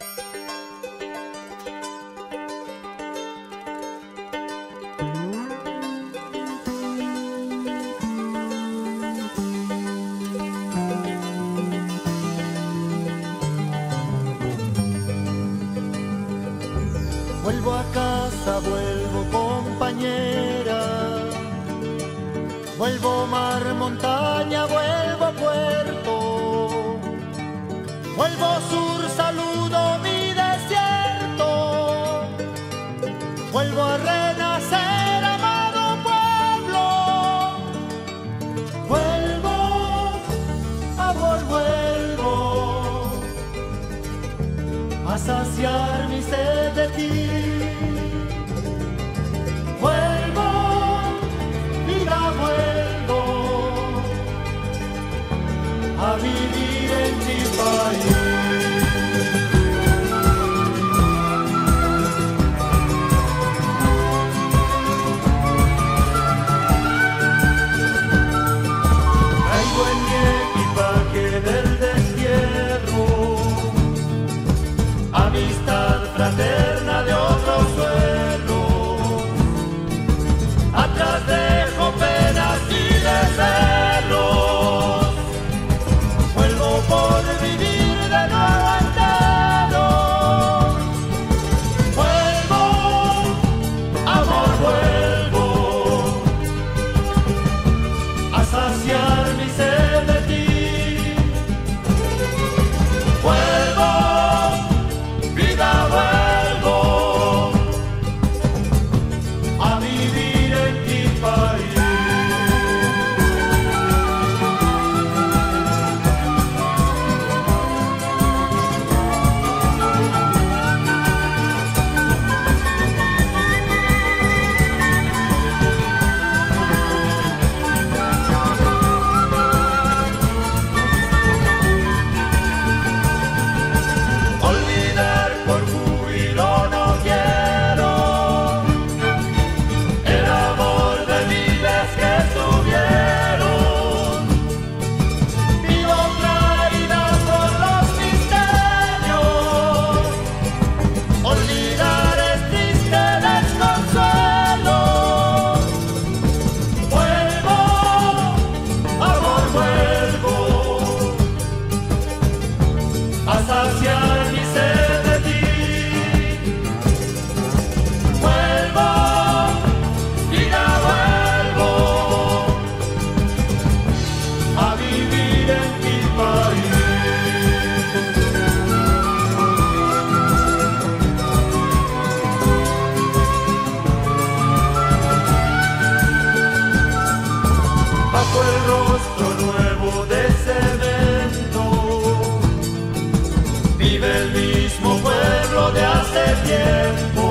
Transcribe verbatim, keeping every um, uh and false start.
Vuelvo a casa, vuelvo compañera, vuelvo mar, montaña, vuelvo puerto, vuelvo sur, saludo mi desierto, vuelvo a renacer, amado pueblo, vuelvo, amor, vuelvo a saciar mi sed de ti. Vuelvo, vida, vuelvo a vivir en mi país. Traigo en mi equipaje del destierro amistad fraterna de otro suelo. Atrás dejo penas y desvelos. Vuelvo por vivir de nuevo entero. Vuelvo, amor, vuelvo a saciar mi sed de ti. Vuelvo, vida, vuelvo a vivir en ti país. Olvidar por júbilo no quiero el amor de miles que estuvieron. Pido claridad por los misterios. Olvidar es triste desconsuelo. Vuelvo, amor, vuelvo a saciar mi sed de ti. Vuelvo, vida, vuelvo a vivir en mi país. Bajo el rostro nuevo de cemento vive el mismo pueblo de hace tiempo.